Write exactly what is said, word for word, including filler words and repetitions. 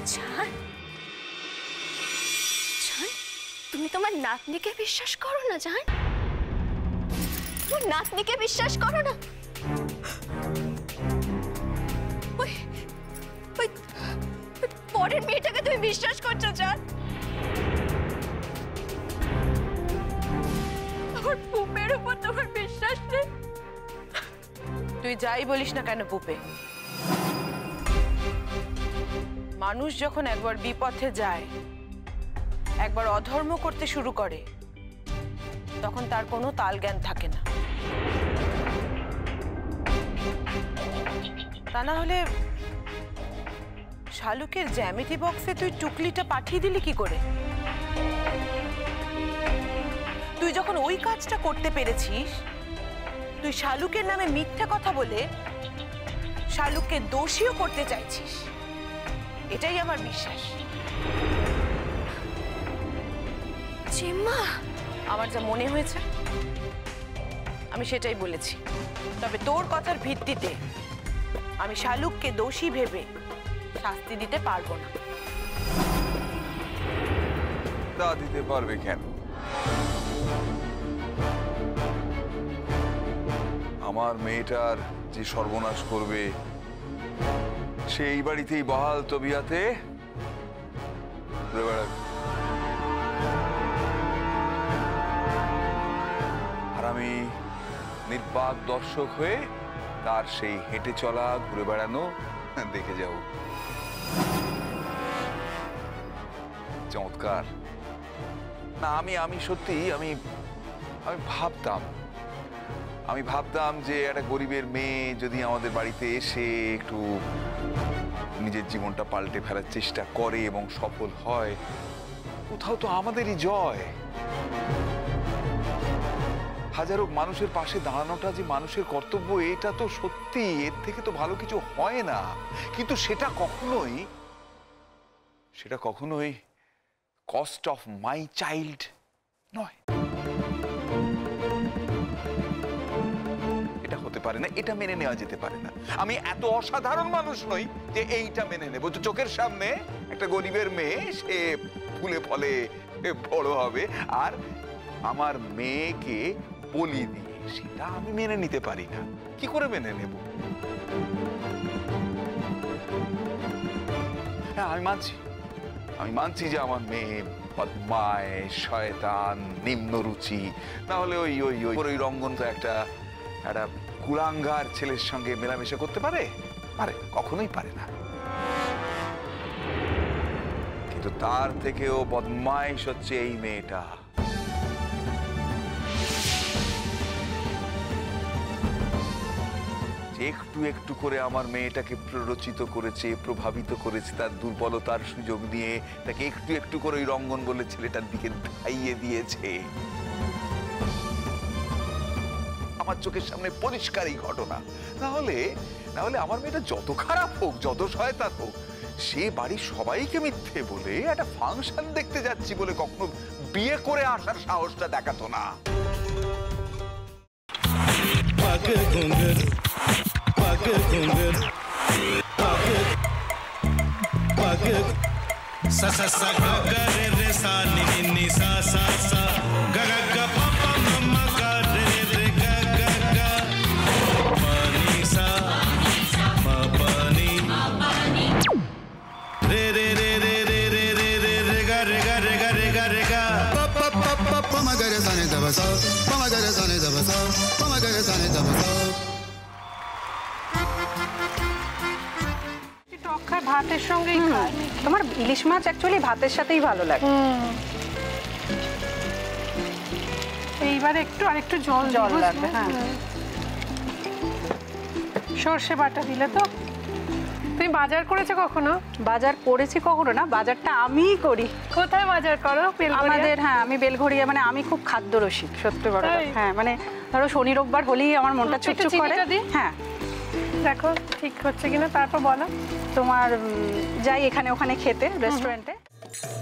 জান জান তুমি তোমার নাতনিকে বিশ্বাস করো না জান? তোমার নাতনিকে বিশ্বাস করো না? ওই ওই পরের মেয়েটাকে তুমি বিশ্বাস করছো জান? আমার পুপের উপর তোমার বিশ্বাস নেই? তুই যাই বলিস না কেন পুপে, মানুষ যখন একবার বিপথে যায়, একবার অধর্ম করতে শুরু করে, তখন তার কোনো তাল জ্ঞান থাকে না। তা না হলে শালুকের জ্যামিতি বক্সে তুই টুকলিটা পাঠিয়ে দিলি কি করে? তুই যখন ওই কাজটা করতে পেরেছিস, তুই শালুকের নামে মিথ্যা কথা বলে শালুককে দোষীও করতে চাইছিস, এটাই আমার বিশ্বাস। চিম্মা, আমার যা মনে হয়েছে আমি সেটাই বলেছি, তবে তোর কথার ভিত্তিতে আমি শালুককে দোষী ভেবে শাস্তি দিতে পারবো না। তা দিতে পারবে কেন? আমার মেয়েটার যে সর্বনাশ করবে সে এই বাড়িতেই বহাল তবিয়াতে ঘুরে বেড়াবে। আর আমি নির্বাক দর্শক হয়ে তার সেই হেঁটে চলা ঘুরে বেড়ানো দেখে যাব। চমৎকার না? আমি আমি সত্যি আমি আমি ভাবতাম আমি ভাবতাম যে একটা গরিবের মেয়ে যদি আমাদের বাড়িতে এসে একটু নিজের জীবনটা পাল্টে ফেলার চেষ্টা করে এবং সফল হয়, কোথাও তো আমাদেরই জয়। হাজারো মানুষের পাশে দাঁড়ানোটা যে মানুষের কর্তব্য, এটা তো সত্যি, এর থেকে তো ভালো কিছু হয় না। কিন্তু সেটা কখনোই সেটা কখনোই কস্ট অফ মাই চাইল্ড নয়। এটা হতে পারে না, এটা মেনে নেওয়া যেতে পারে না। আমি এত অসাধারণ মানুষ নই যে এইটা মেনে নেব। তো চোখের সামনে একটা গরিবের মেয়ে সে ফুলে ফলে বড় হবে আর আমার মেয়েকে বলি দিয়ে, সেটা আমি মেনে নিতে পারি না। কি করে মেনে নেব? হ্যাঁ, আমি মানছি আমি মানছি যে আমার মেয়ে বদমায়, শয়তান, নিম্নরুচি। না হলে ওই ওই ওই ওই রঙ্গন তো একটা একটা কুলাঙ্গার ছেলের সঙ্গে মেলামেশা করতে পারে? পারে? কখনোই পারে না। কিন্তু তার থেকেও বদমাইশ হচ্ছে এই মেয়েটা। একটু একটু করে আমার মেয়েটাকে প্ররোচিত করেছে, প্রভাবিত করেছে, তার দুর্বলতার সুযোগ নিয়ে তাকে একটু একটু করে ওই রঙ্গন বলে ছেলেটার দিকে ধাইয়ে দিয়েছে। আমার চোখের সামনে পরিষ্কার এই ঘটনা। না হলে না হলে আমার মেয়েটা যত খারাপ হোক, যত শয়তান হোক, সে বাড়ির সবাইকে মিথ্যে বলে একটা ফাংশন দেখতে যাচ্ছি বলে কখনো বিয়ে করে আসার সাহসটা দেখাতো না। sa sa sa ga ga re re sa ni ni ni sa sa sa ga ga ga pa pa ma ma ga re re ga ga ga pa ni sa ma pa ni re re re re re re re re re ga re ga re ga re ga re ga pa pa pa pa pa ma ga re sa ni da ba sa pa ma ga re sa ni da ba sa pa ma ga re sa ni da ba sa ভাতের সঙ্গেই খায়। তোমার ইলিশ মাছ actually ভাতের সাথেই ভালো লাগে। এইবার একটু আরেকটু জল জল লাগবে। হ্যাঁ, সর্ষে বাটা দিলে তো। তুমি বাজার করেছো কখনো? বাজার করেছি কখনো না, বাজারটা আমিই করি। কোথায় বাজার করো? আমাদের, হ্যাঁ, আমি বেলঘড়িয়া, মানে আমি খুব খাদ্য রসিক, সত্যি বড় কথা। হ্যাঁ, মানে ধরো শনি রোববার হলেই আমার মনটা চুপচুপ করে। হ্যাঁ, দেখো ঠিক হচ্ছে কিনা, তারপর বলো। তোমার যাই এখানে ওখানে খেতে রেস্টুরেন্টে।